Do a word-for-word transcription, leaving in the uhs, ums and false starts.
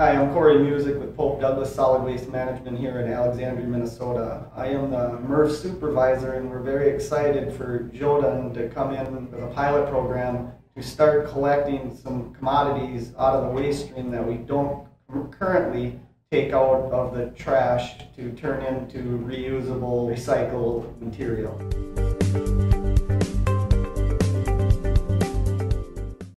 Hi, I'm Kory Muzik with Pope Douglas Solid Waste Management here in Alexandria, Minnesota. I am the M R F Supervisor, and we're very excited for Jodone to come in with a pilot program to start collecting some commodities out of the waste stream that we don't currently take out of the trash to turn into reusable, recycled material.